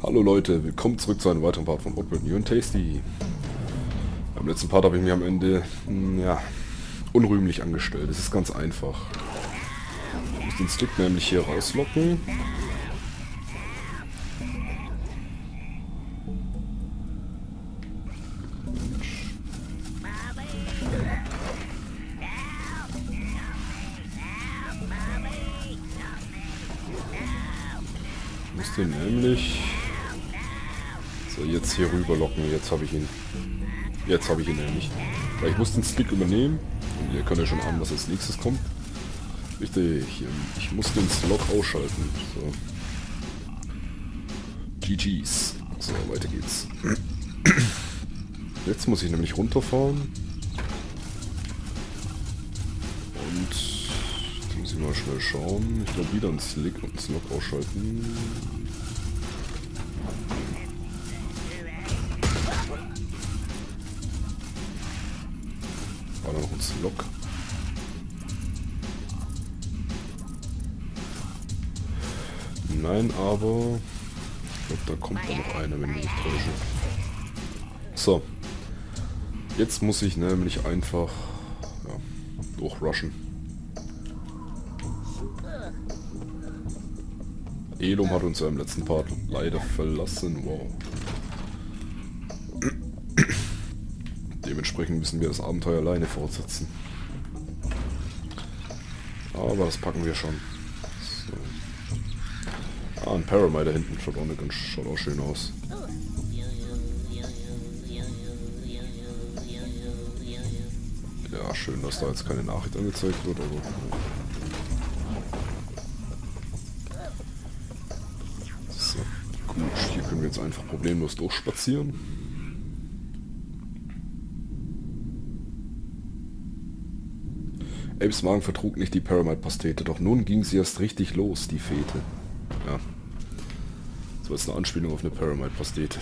Hallo Leute, willkommen zurück zu einem weiteren Part von Oddworld New and Tasty. Beim letzten Part habe ich mich am Ende, unrühmlich angestellt. Es ist ganz einfach. Ich muss den Stick nämlich hier rauslocken. Ich muss den nämlich... So, jetzt hier rüber locken. Jetzt habe ich ihn. Jetzt habe ich ihn nämlich. Weil ich muss den Stick übernehmen. Und ihr könnt ja schon ahnen, was als nächstes kommt. Richtig. Ich muss den Slot ausschalten. So. GG's. So, weiter geht's. Jetzt muss ich nämlich runterfahren. Und jetzt muss ich mal schnell schauen. Ich glaube wieder einen Slick und einen Slot ausschalten. War da noch ein Slot? Nein, aber ich glaube, da kommt da noch einer, wenn ich mich nicht täusche. So. Jetzt muss ich nämlich einfach durchrushen. Elum hat uns ja im letzten Part leider verlassen. Wow. Dementsprechend müssen wir das Abenteuer alleine fortsetzen. Aber das packen wir schon. So. Ah, ein Paramite da hinten schaut auch schön aus. Ja, schön, dass da jetzt keine Nachricht angezeigt wird, aber... So, gut, hier können wir jetzt einfach problemlos durchspazieren. Apes Magen vertrug nicht die Paramite-Pastete, doch nun ging sie erst richtig los, die Fete. Ja. Das war jetzt eine Anspielung auf eine Paramite-Pastete.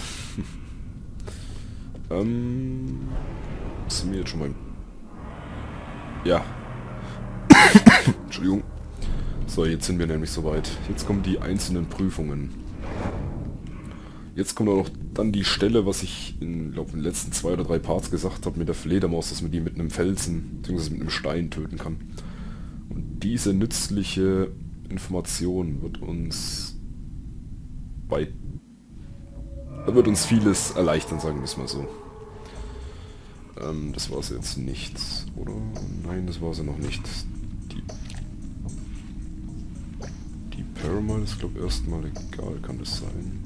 Sind wir jetzt schon beim... Ja. Entschuldigung. So, jetzt sind wir nämlich soweit. Jetzt kommen die einzelnen Prüfungen. Jetzt kommt auch noch dann die Stelle, was ich in, glaube, den letzten 2 oder 3 Parts gesagt habe mit der Fledermaus, dass man die mit einem Felsen bzw. mit einem Stein töten kann. Und diese nützliche Information wird uns vieles erleichtern, sagen wir es mal so. Das war es jetzt nicht, oder? Nein, das war es ja noch nicht. Die Paramite ist, glaube ich, erstmal egal, kann das sein?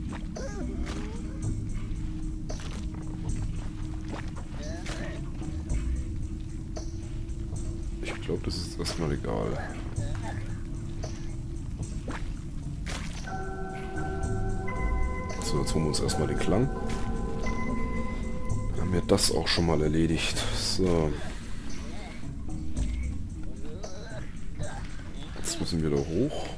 Ich glaube, das ist erstmal egal. So, jetzt holen wir uns erstmal den Klang. Haben wir das auch schon mal erledigt. So. Jetzt müssen wir da hoch.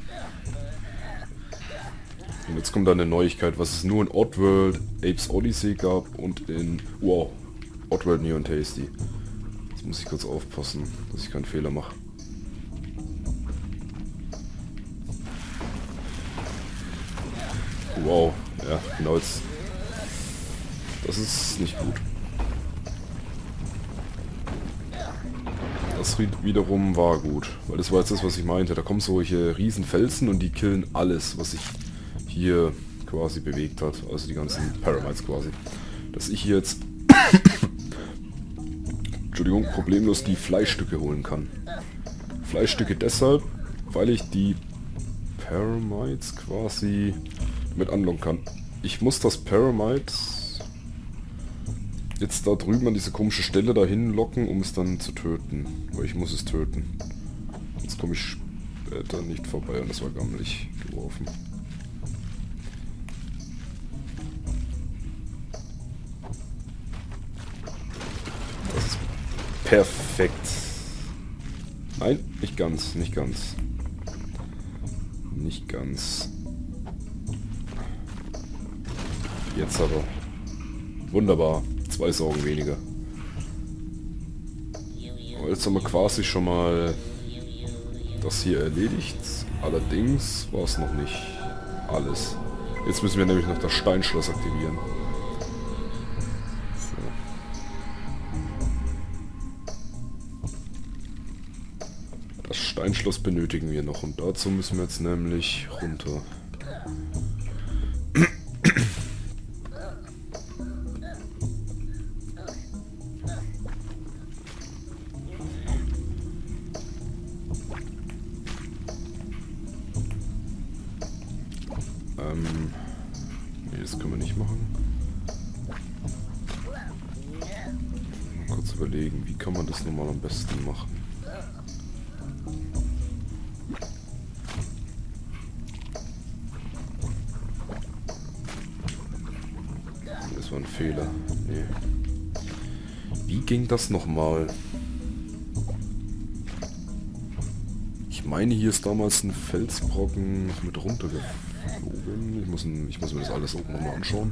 Und jetzt kommt dann eine Neuigkeit, was es nur in Oddworld Apes Odyssey gab und in Oddworld New and Tasty. Jetzt muss ich kurz aufpassen, dass ich keinen Fehler mache. Wow, ja, genau jetzt. Das ist nicht gut. Das wiederum war gut, weil das war jetzt das, was ich meinte. Da kommen solche riesen Felsen und die killen alles, was sich hier quasi bewegt hat. Also die ganzen Paramites quasi. Dass ich hier jetzt Entschuldigung, problemlos die Fleischstücke holen kann. Fleischstücke deshalb, weil ich die Paramites quasi mit anlocken kann. Ich muss das Paramite jetzt da drüben an diese komische Stelle dahin locken, um es dann zu töten. Weil ich muss es töten. Jetzt komme ich später nicht vorbei und das war gammelig geworfen. Das ist perfekt. Nein, nicht ganz, nicht ganz. Nicht ganz. Jetzt aber. Wunderbar. 2 Sorgen weniger. Aber jetzt haben wir quasi schon mal das hier erledigt. Allerdings war es noch nicht alles. Jetzt müssen wir nämlich noch das Steinschloss aktivieren. So. Das Steinschloss benötigen wir noch und dazu müssen wir jetzt nämlich runter. Nee, das können wir nicht machen. Mal kurz überlegen, wie kann man das nochmal am besten machen. Das war ein Fehler. Nee. Wie ging das nochmal? Ich meine, hier ist damals ein Felsbrocken noch mit runtergeflogen. Ich muss mir das alles oben nochmal anschauen.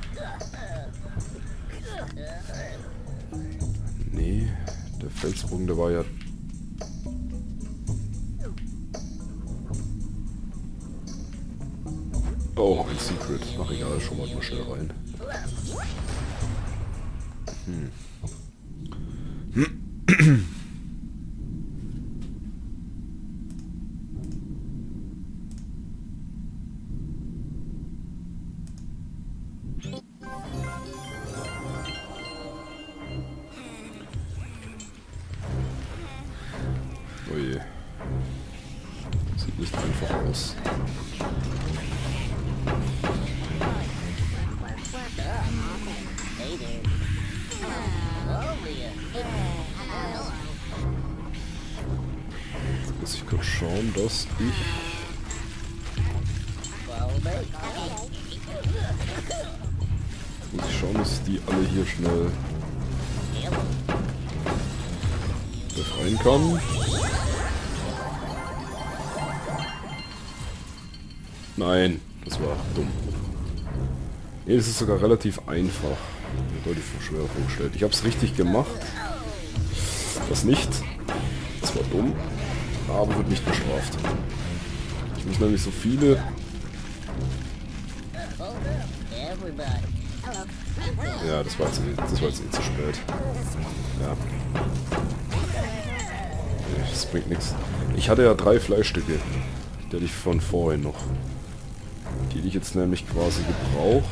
Nee, der Felsbrocken, der war ja... Oh, ein Secret. Ach egal, schon mal schnell rein. Oh je. Sieht nicht einfach aus. Jetzt muss ich kurz schauen, dass ich... Jetzt muss ich schauen, dass ich die alle hier schnell befreien kann. Nein, das war dumm. Nee, das ist sogar relativ einfach. Mir deutlich schwerer vorgestellt. Ich habe es richtig gemacht. Das nicht. Das war dumm. Aber wird nicht bestraft. Ich muss nämlich so viele... Ja, das war jetzt eh zu spät. Ja. Nee, das bringt nichts. Ich hatte ja 3 Fleischstücke. Die hatte ich von vorhin noch. Die hätte ich jetzt nämlich quasi gebraucht.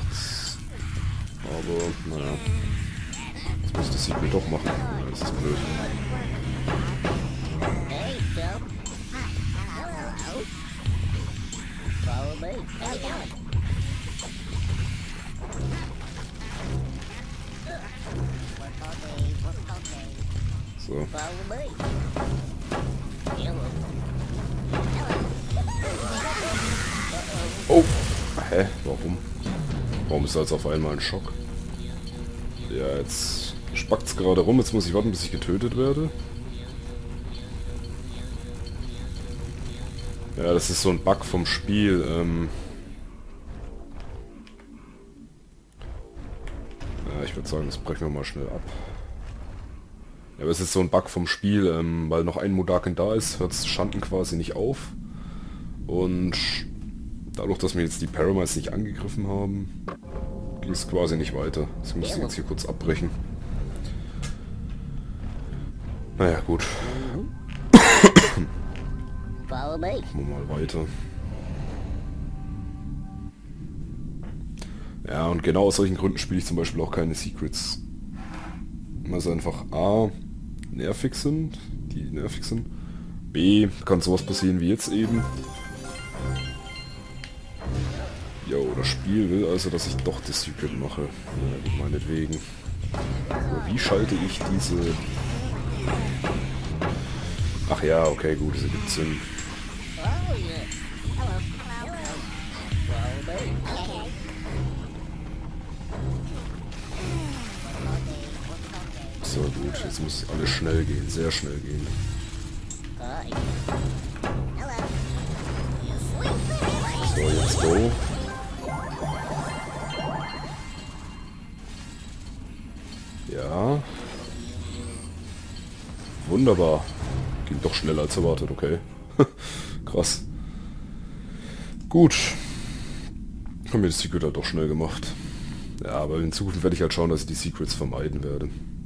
Aber, naja. Jetzt muss das Secret doch machen. Ja, das ist blöd. So. Oh! Hä? Warum? Warum ist da jetzt auf einmal ein Schock? Ja, jetzt spackt's gerade rum. Jetzt muss ich warten, bis ich getötet werde. Ja, das ist so ein Bug vom Spiel. Ja, ich würde sagen, das brechen wir mal schnell ab. Ja, aber es ist so ein Bug vom Spiel, weil noch ein Mudakin da ist, hört Schanden quasi nicht auf. Und dadurch, dass wir jetzt die Paramites nicht angegriffen haben, ging es quasi nicht weiter. Das muss ich jetzt hier kurz abbrechen. Naja, gut. Machen wir mal weiter. Ja, und genau aus solchen Gründen spiele ich zum Beispiel auch keine Secrets. Weil sie einfach A, nervig sind, B, kann sowas passieren wie jetzt eben. Jo, das Spiel will also, dass ich doch das Secret mache. Ja, meinetwegen. Aber wie schalte ich diese... Ach ja, okay, gut, das ergibt Sinn. So gut, jetzt muss alles schnell gehen, sehr schnell gehen. So, jetzt go. Ja. Wunderbar. Ging doch schneller als erwartet, okay. Krass. Gut. Haben wir das Secret halt doch schnell gemacht. Ja, aber in Zukunft werde ich halt schauen, dass ich die Secrets vermeiden werde.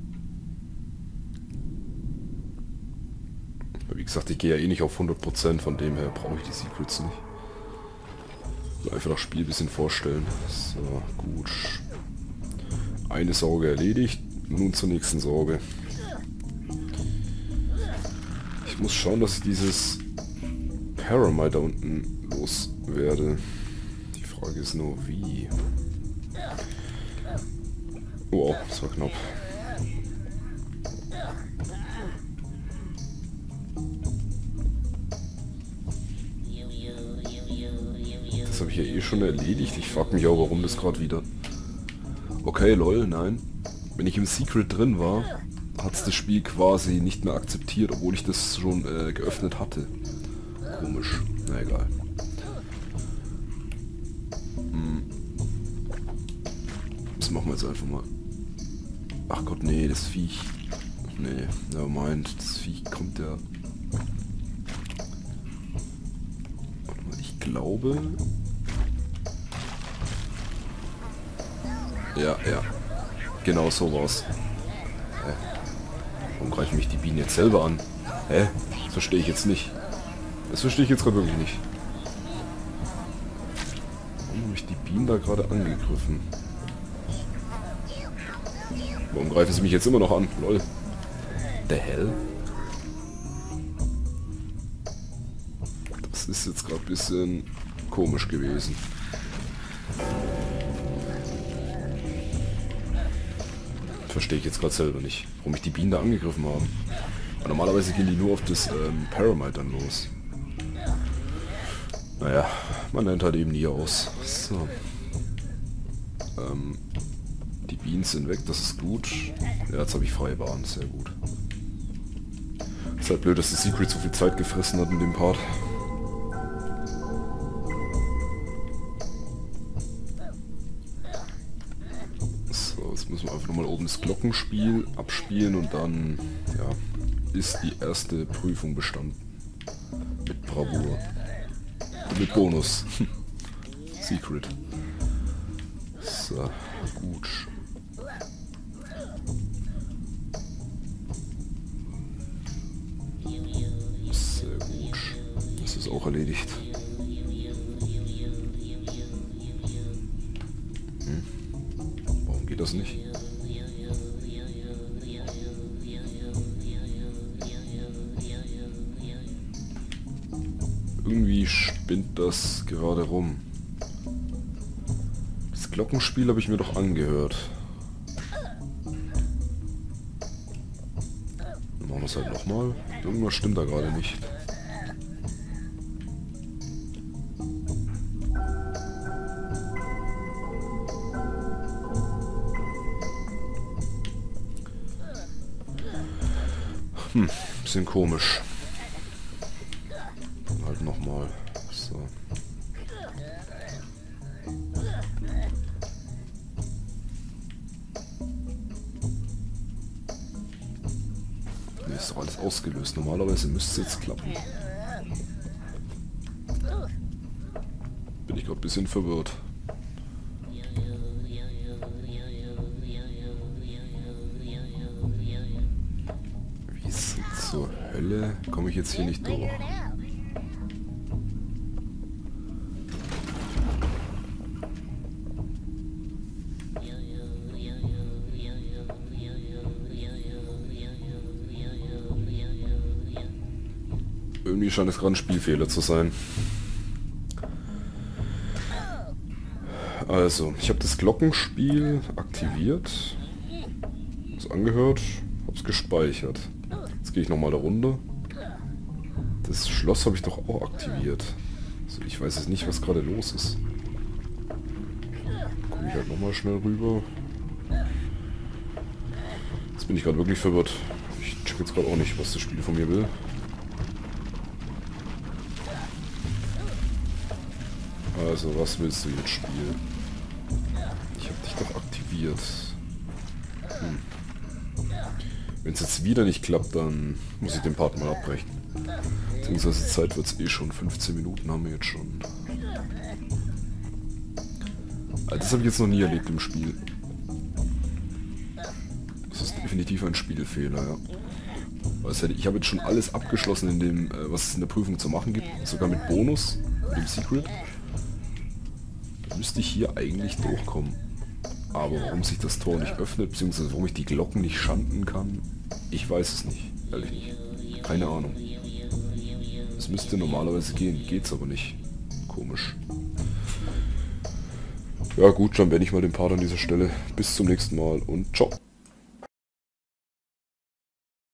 Wie gesagt, ich gehe ja eh nicht auf 100%, von dem her brauche ich die Secrets nicht. Einfach das Spiel ein bisschen vorstellen. So, gut. Eine Sorge erledigt. Nun zur nächsten Sorge. Ich muss schauen, dass ich dieses Paramite da unten loswerde. Die Frage ist nur, wie. Oh, das war knapp. Das habe ich ja eh schon erledigt. Ich frage mich auch, warum das gerade wieder... Okay, lol, nein. Wenn ich im Secret drin war, hat es das Spiel quasi nicht mehr akzeptiert, obwohl ich das schon geöffnet hatte. Komisch. Na egal. Das machen wir jetzt einfach mal. Ach Gott, nee, das Viech... Nee, nevermind. Das Viech kommt ja... Warte mal, ich glaube... Ja. Genau so war's. Warum greifen mich die Bienen jetzt selber an? Hä? Das verstehe ich jetzt nicht. Das verstehe ich jetzt gerade wirklich nicht. Warum haben mich die Bienen da gerade angegriffen? Warum greifen sie mich jetzt immer noch an? Lol. The hell? Das ist jetzt gerade ein bisschen komisch gewesen. Verstehe ich jetzt gerade selber nicht, warum mich die Bienen da angegriffen haben. Aber normalerweise gehen die nur auf das Paramite dann los. Naja, man lernt halt eben nie aus. So. Die Bienen sind weg, das ist gut. Ja, jetzt habe ich freie Bahn, sehr gut. Ist halt blöd, dass das Secret so viel Zeit gefressen hat in dem Part. Jetzt müssen wir einfach nochmal oben das Glockenspiel abspielen und dann, ja, ist die erste Prüfung bestanden. Mit Bravour. Mit Bonus. Secret. So, gut. Sehr gut. Das ist auch erledigt. Geht das nicht? Irgendwie spinnt das gerade rum. Das Glockenspiel habe ich mir doch angehört. Dann machen wir es halt nochmal. Irgendwas stimmt da gerade nicht. Bisschen komisch. Halt nochmal. So. Nee, ist doch alles ausgelöst. Normalerweise müsste es jetzt klappen. Bin ich gerade ein bisschen verwirrt. Zur Hölle komme ich jetzt hier nicht durch. Irgendwie scheint es gerade ein Spielfehler zu sein. Also, ich habe das Glockenspiel aktiviert, es angehört, habe es gespeichert. Jetzt gehe ich nochmal da runter. Das Schloss habe ich doch auch aktiviert. Also ich weiß jetzt nicht, was gerade los ist. Komme ich halt nochmal schnell rüber. Jetzt bin ich gerade wirklich verwirrt. Ich check jetzt gerade auch nicht, was das Spiel von mir will. Also, was willst du jetzt spielen? Ich habe dich doch aktiviert. Wenn es jetzt wieder nicht klappt, dann muss ich den Part mal abbrechen. Beziehungsweise Zeit wird es eh schon. 15 Minuten haben wir jetzt schon. Also das habe ich jetzt noch nie erlebt im Spiel. Das ist definitiv ein Spielfehler, ja. Ich habe jetzt schon alles abgeschlossen in dem, was es in der Prüfung zu machen gibt. Sogar mit Bonus, mit dem Secret. Müsste ich hier eigentlich durchkommen. Aber warum sich das Tor nicht öffnet, beziehungsweise warum ich die Glocken nicht schanden kann, ich weiß es nicht. Ehrlich nicht. Keine Ahnung. Es müsste normalerweise gehen, geht's aber nicht. Komisch. Ja gut, dann beende ich mal den Part an dieser Stelle. Bis zum nächsten Mal und ciao.